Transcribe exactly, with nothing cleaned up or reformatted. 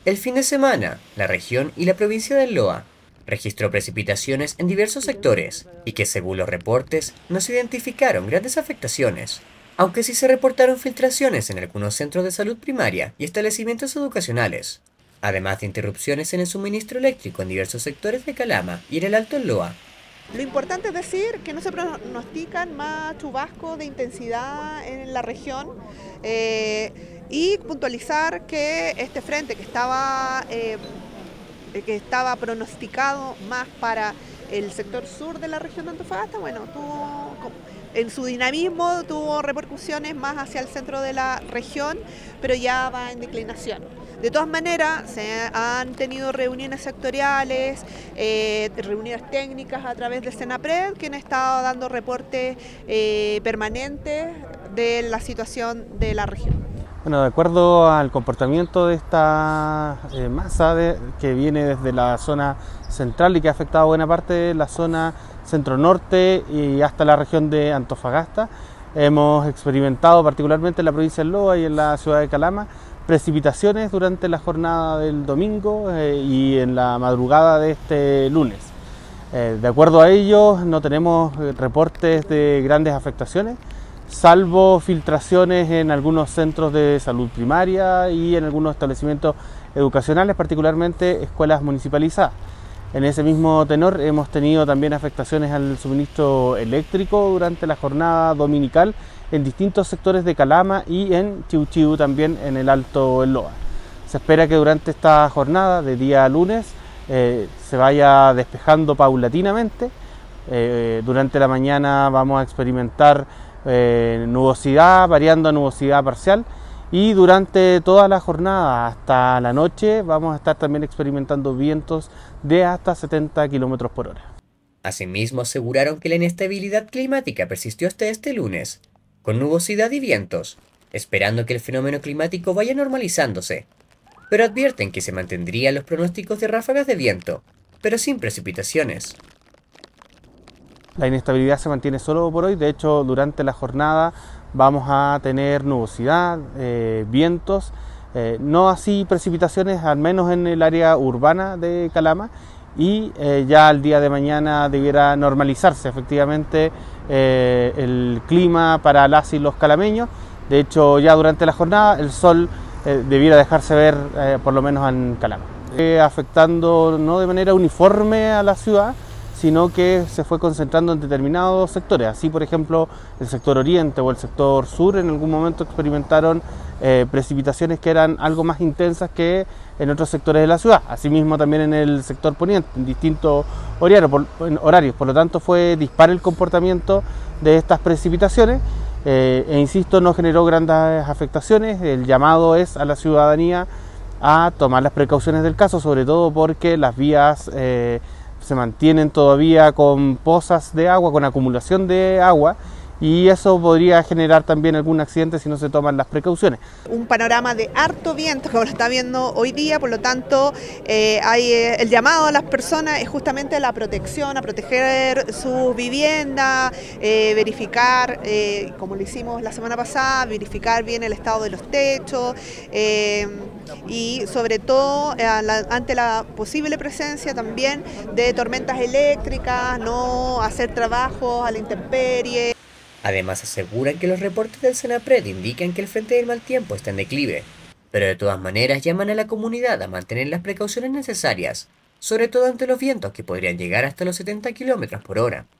El fin de semana, la región y la provincia del Loa registró precipitaciones en diversos sectores y que, según los reportes, no se identificaron grandes afectaciones, aunque sí se reportaron filtraciones en algunos centros de salud primaria y establecimientos educacionales, además de interrupciones en el suministro eléctrico en diversos sectores de Calama y en el Alto Loa. Lo importante es decir que no se pronostican más chubascos de intensidad en la región eh, y puntualizar que este frente que estaba, eh, que estaba pronosticado más para el sector sur de la región de Antofagasta, bueno, tuvo, en su dinamismo tuvo repercusiones más hacia el centro de la región, pero ya va en declinación. De todas maneras, se han tenido reuniones sectoriales, eh, reuniones técnicas a través de Senapred, que han estado dando reportes eh, permanentes de la situación de la región. Bueno, de acuerdo al comportamiento de esta eh, masa de, que viene desde la zona central y que ha afectado buena parte de la zona centro-norte y hasta la región de Antofagasta, hemos experimentado particularmente en la provincia del Loa y en la ciudad de Calama precipitaciones durante la jornada del domingo eh, y en la madrugada de este lunes. Eh, de acuerdo a ello, no tenemos reportes de grandes afectaciones, salvo filtraciones en algunos centros de salud primaria y en algunos establecimientos educacionales, particularmente escuelas municipalizadas. En ese mismo tenor hemos tenido también afectaciones al suministro eléctrico durante la jornada dominical en distintos sectores de Calama y en Chiu Chiu, también en el Alto Loa. Se espera que durante esta jornada de día lunes eh, se vaya despejando paulatinamente. Eh, durante la mañana vamos a experimentar eh, nubosidad, variando a nubosidad parcial, y durante toda la jornada hasta la noche vamos a estar también experimentando vientos de hasta setenta kilómetros por hora. Asimismo, aseguraron que la inestabilidad climática persistió hasta este lunes, con nubosidad y vientos, esperando que el fenómeno climático vaya normalizándose, pero advierten que se mantendrían los pronósticos de ráfagas de viento, pero sin precipitaciones. La inestabilidad se mantiene solo por hoy. De hecho, durante la jornada vamos a tener nubosidad, eh, vientos, eh, no así precipitaciones, al menos en el área urbana de Calama, y eh, ya al día de mañana debiera normalizarse efectivamente eh, el clima para las y los calameños. De hecho, ya durante la jornada el sol eh, debiera dejarse ver eh, por lo menos en Calama, eh, afectando no de manera uniforme a la ciudad, sino que se fue concentrando en determinados sectores. Así, por ejemplo, el sector oriente o el sector sur en algún momento experimentaron eh, precipitaciones que eran algo más intensas que en otros sectores de la ciudad. Asimismo, también en el sector poniente, en distintos horarios. Por, en horarios. Por lo tanto, fue dispar el comportamiento de estas precipitaciones eh, e, insisto, no generó grandes afectaciones. El llamado es a la ciudadanía a tomar las precauciones del caso, sobre todo porque las vías eh, se mantienen todavía con pozas de agua, con acumulación de agua, y eso podría generar también algún accidente si no se toman las precauciones. Un panorama de harto viento como lo está viendo hoy día, por lo tanto eh, hay, eh, el llamado a las personas es justamente la protección, a proteger su vivienda, eh, verificar, eh, como lo hicimos la semana pasada, verificar bien el estado de los techos, eh, y sobre todo eh, la, ante la posible presencia también de tormentas eléctricas, no hacer trabajos a la intemperie. Además, aseguran que los reportes del Senapred indican que el frente del mal tiempo está en declive, pero de todas maneras llaman a la comunidad a mantener las precauciones necesarias, sobre todo ante los vientos que podrían llegar hasta los setenta kilómetros por hora.